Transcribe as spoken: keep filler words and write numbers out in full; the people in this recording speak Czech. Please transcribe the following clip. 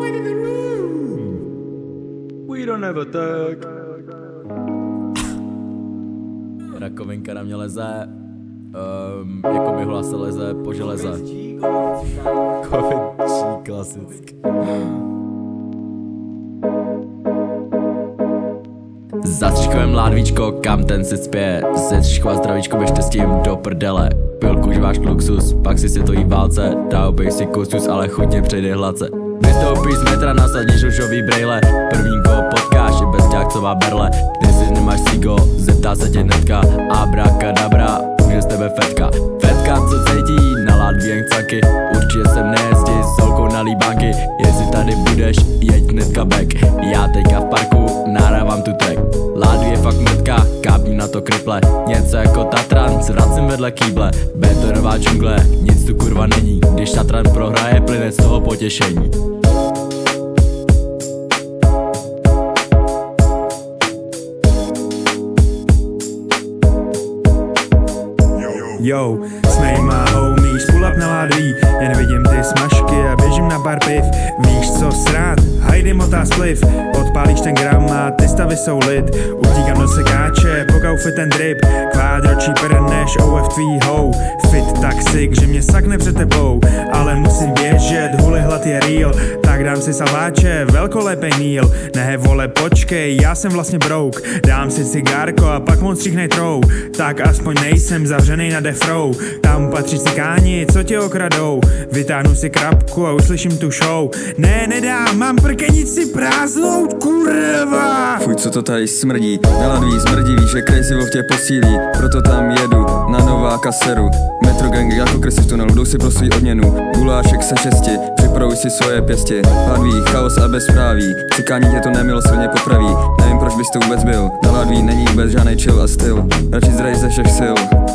in the room. We don't have a tag. Rakovinka na mě leze, um, jako myhla se leze po železe. Kovičí, klasicky. Za stříškovém ládvíčko, kam ten si spě. Ze stříšková zdravíčko, běžte s tím do prdele. Pilku už váš luxus, pak si světový válce. Dál bych si kustus, ale chudně přejde hladce. Vystoupíš z metra, nasadíš rušový brejle. První koho potkáš je bezťákcová berle. Ty si nemáš sigo, zeptá se tě hnedka. Abracadabra, už je z tebe fetka. Fetka, co cítí, na ládví jen caky. Určitě sem nejezdí s holkou na líbánky. Jestli tady budeš, jeď hnedka back. Já teďka v parku, nahrávám tu track. Ládví je fakt mrtka, kápní na to kriple. Něco jako Tatran, zvracím vedle kýble. Betonová džungle, nic tu kurva není. Když Tatran prohraje, plyne z toho potěšení. Yo, jsme má homies, pull up na ládví. Jen vidím ty smažky a běžím na bar piv. Víš co srát, hajdy motá spliv. Odpálíš ten gram a ty stavy jsou lid. Utíkám do sekáče, pokaufit ten drip. Kvádro cheaper než O F tvý hou. Fit tak sick, že mě sakne před tebou. Ale musím běžet, huli hlad je real. Tak dám si salváče, velkolepej meal. Ne vole počkej, já jsem vlastně broke. Dám si cigárko a pak moc stříhnej trou. Tak aspoň nejsem zavřenej na death row. Tam patří cikáni, co tě okradou. Vytáhnu si krabku a uslyším tu show. Ne, nedám, mám prkenici prázdnout, kurva. Fuj, co to tady smrdí, na ladví smrdí, víš, že crazy wolf tě posílí. Proto tam jedu, na nová kaseru. Metro gang jako krysy v tunelu, jdou si pro svý odměnu. Gulášek se šesti, připravuj si svoje pěstě. Ladví, chaos a bezpráví, cikání tě to nemilosrdně popraví. Nevím, proč bys to vůbec byl, na ladví není vůbec žádnej chill a styl. Radši zdrej ze všech sil.